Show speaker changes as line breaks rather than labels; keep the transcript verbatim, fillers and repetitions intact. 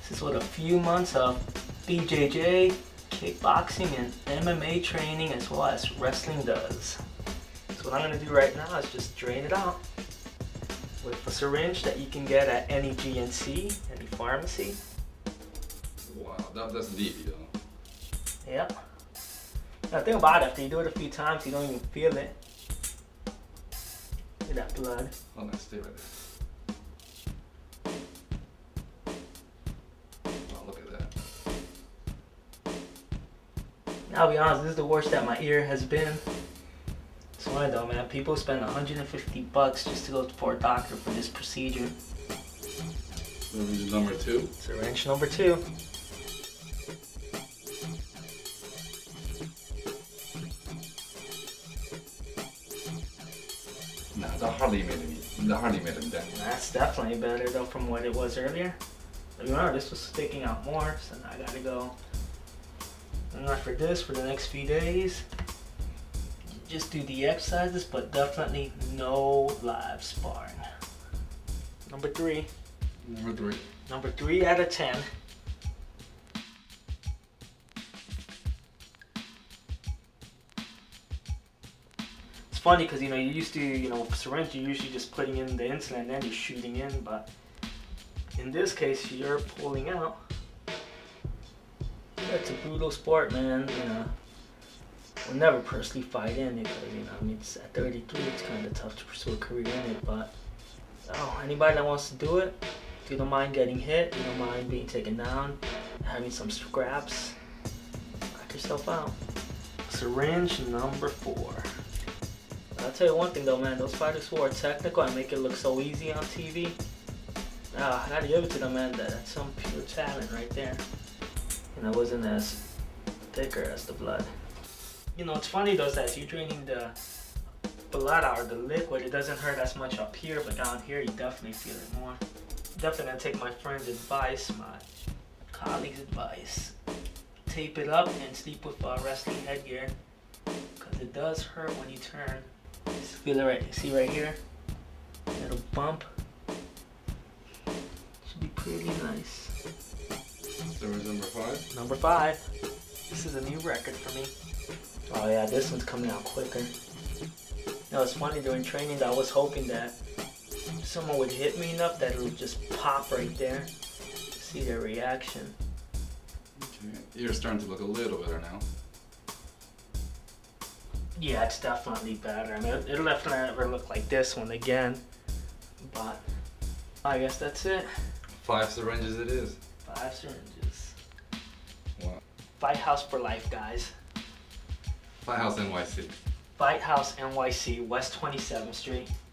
This is what a few months of B J J, kickboxing, and M M A training as well as wrestling does. So what I'm going to do right now is just drain it out with a syringe that you can get at any G N C, any pharmacy.
Wow, that, that's deep, though.
Yep. Now the thing about it, after you do it a few times, you don't even feel it. Look at that blood.
Oh, no, stay right there. Oh, look at that.
Now, I'll be honest, this is the worst that my ear has been. That's why though, man. People spend one hundred fifty bucks just to go for a doctor for this procedure.
Syringe number two.
Syringe number two.
Nah, that hardly made any. That hardly made a dent.
That's definitely better though from what it was earlier. Remember, this was sticking out more, so now I gotta go. And not for this for the next few days. Just do the exercises, but definitely no live sparring. Number three.
Number three.
Number three out of ten. It's funny because you know you used to you know syringe you're usually just putting in the insulin and then you're shooting in, but in this case you're pulling out. It's a brutal sport, man. You know. Will never personally fight in it because, you know, I mean, it's at thirty-three, it's kind of tough to pursue a career in it, but oh, anybody that wants to do it, if you don't mind getting hit, you don't mind being taken down, having some scraps, knock yourself out. Syringe number four. I'll tell you one thing though, man, those fighters who are technical and make it look so easy on T V, ah, I gotta give it to them, man, that, that's some pure talent right there. And I wasn't as thicker as the blood. You know, it's funny though, is that as you're draining the blood out or the liquid, it doesn't hurt as much up here, but down here you definitely feel it more. Definitely gonna take my friend's advice, my colleague's advice. Tape it up and sleep with uh, wrestling headgear, because it does hurt when you turn. Just feel it right, see right here? Little bump. Should be pretty nice.
Syringe number five.
Number five. This is a new record for me. Oh yeah, this one's coming out quicker. You know, it's funny, during training I was hoping that someone would hit me enough that it would just pop right there. See their reaction.
Okay. You're starting to look a little better now.
Yeah, it's definitely better. I mean, it'll definitely never look like this one again. But I guess that's it.
Five syringes it is.
Five syringes.
Wow.
Fight House for life, guys.
Fight House N Y C.
Fight House N Y C, West twenty-seventh Street.